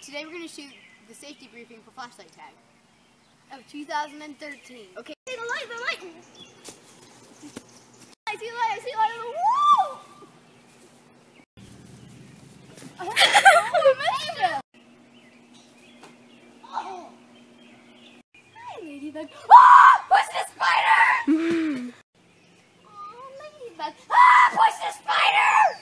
Today we're going to shoot the safety briefing for Flashlight Tag of 2013. Okay. See the light, the light! I see the light, I see the light. Woo! Oh! Hi, Ladybug. Ah! Push the spider! Oh, Ladybug. Ah! Push the spider!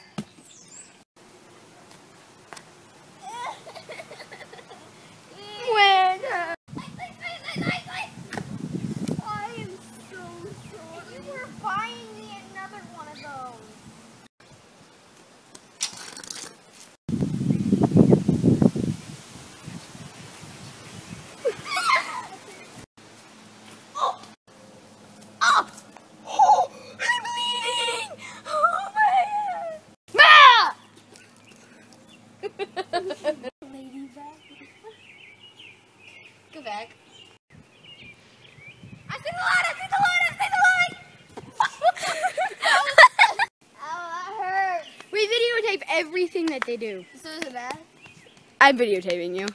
I am so sorry. You were buying me another one of those. Oh! Oh! Oh! I'm bleeding! Oh my God! Ladybug. Go back. I see the light! I see the light! I see the light! Ow, that hurt. We videotape everything that they do. So is it bad? I'm videotaping you.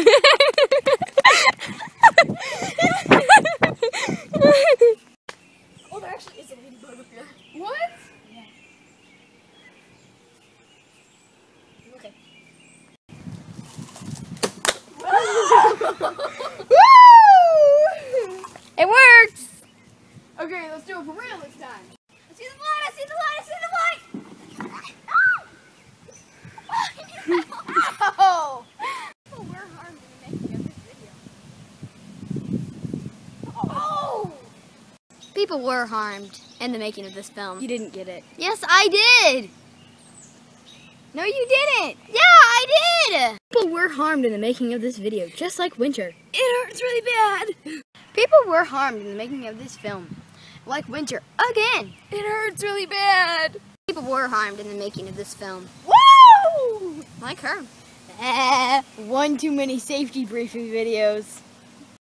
Oh, there actually is a ladybug up here. What? Yeah. Okay. It works! Okay, let's do it for real this time. I see the light! I see the light! I see the light! Oh! People were harmed in the making of this video. Oh! People were harmed in the making of this film. You didn't get it. Yes, I did. No, you didn't! Yeah, I did. People were harmed in the making of this video, just like Winter. It hurts really bad. People were harmed in the making of this film, like Winter again. It hurts really bad. People were harmed in the making of this film. Woo! Like her. One too many safety briefing videos.